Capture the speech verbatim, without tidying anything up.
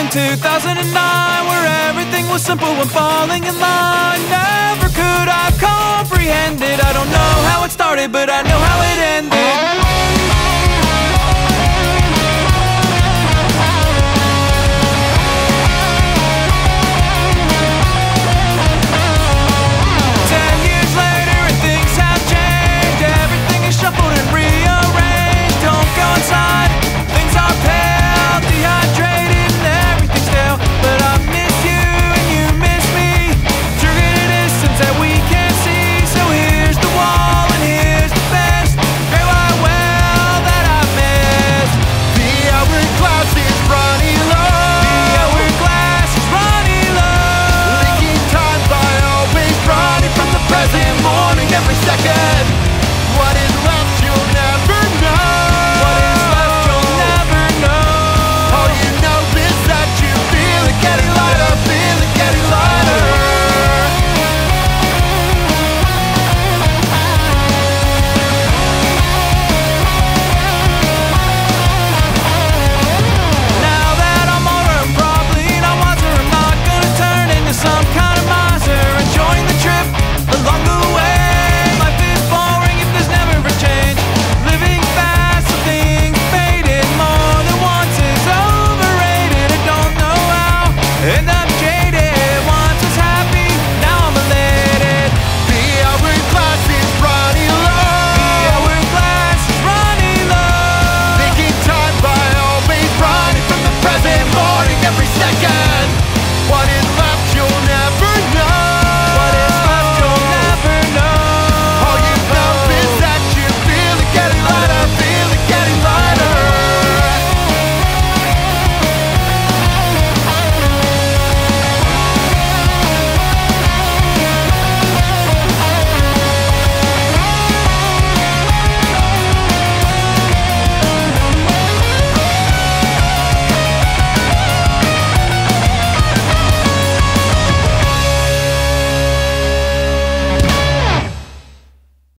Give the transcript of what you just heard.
in two thousand nine, where everything was simple when falling in line. Never could I comprehend it. I don't know how it started, but I know how it ended. Every second, what is left you'll never know. What is left you'll never know. All you know is that you feel it getting lighter, feel it getting lighter. Now that I'm older, probably not wiser, I'm not gonna turn into some kind of miser. Enjoying the trip along the way. And